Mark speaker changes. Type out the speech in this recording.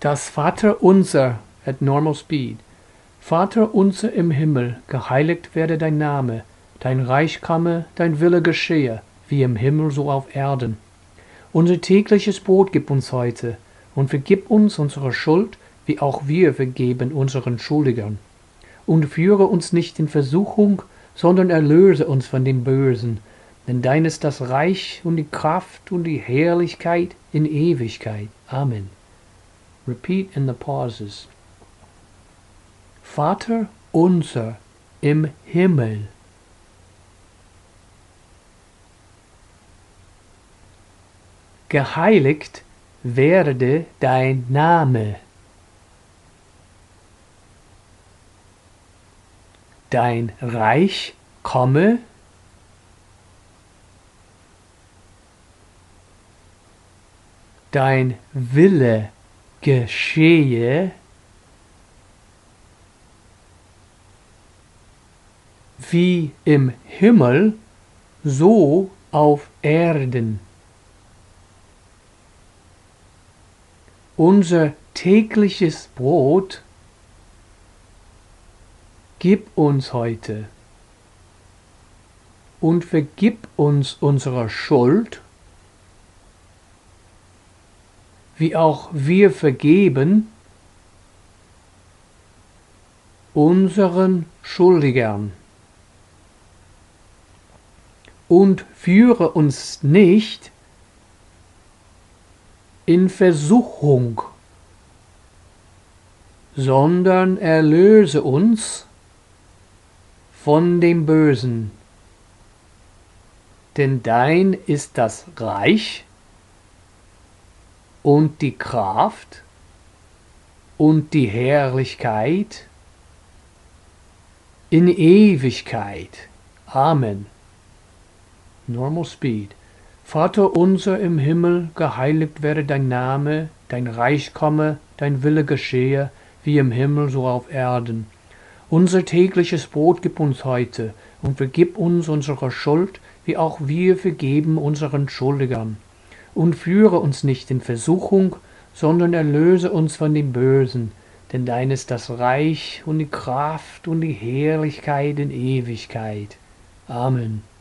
Speaker 1: Das Vaterunser at normal speed. Vater unser im Himmel, geheiligt werde dein Name, dein Reich komme, dein Wille geschehe, wie im Himmel so auf Erden. Unser tägliches Brot gib uns heute, und vergib uns unsere Schuld, wie auch wir vergeben unseren Schuldigern. Und führe uns nicht in Versuchung, sondern erlöse uns von dem Bösen. Denn dein ist das Reich und die Kraft und die Herrlichkeit in Ewigkeit. Amen. Repeat in the pauses. Vater unser im Himmel. Geheiligt werde dein Name. Dein Reich komme. Dein Wille geschehe. Wie im Himmel, so auf Erden. Unser tägliches Brot gib uns heute und vergib uns unsere Schuld, wie auch wir vergeben unseren Schuldigern. Und führe uns nicht in Versuchung, sondern erlöse uns von dem Bösen. Denn dein ist das Reich und die Kraft und die Herrlichkeit in Ewigkeit. Amen. Normal speed. Vater unser im Himmel, geheiligt werde dein Name, dein Reich komme, dein Wille geschehe, wie im Himmel so auf Erden. Unser tägliches Brot gib uns heute und vergib uns unsere Schuld, wie auch wir vergeben unseren Schuldigern. Und führe uns nicht in Versuchung, sondern erlöse uns von dem Bösen, denn dein ist das Reich und die Kraft und die Herrlichkeit in Ewigkeit. Amen.